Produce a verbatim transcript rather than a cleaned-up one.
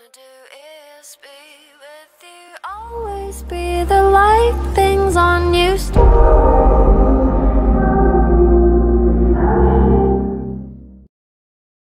wanna do is be with you, always be the light things on you